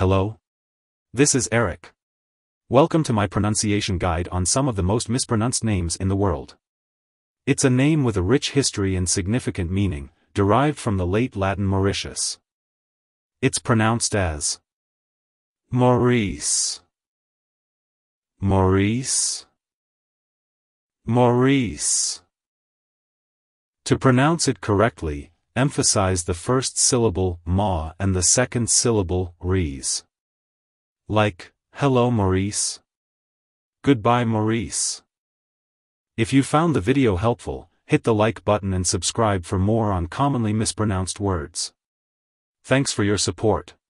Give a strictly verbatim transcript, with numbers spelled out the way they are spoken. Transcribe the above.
Hello? This is Eric. Welcome to my pronunciation guide on some of the most mispronounced names in the world. It's a name with a rich history and significant meaning, derived from the Late Latin Mauricius. It's pronounced as Maurice, Maurice, Maurice. To pronounce it correctly, emphasize the first syllable ma and the second syllable rees. Like, hello Maurice. Goodbye Maurice. If you found the video helpful, hit the like button and subscribe for more on commonly mispronounced words. Thanks for your support.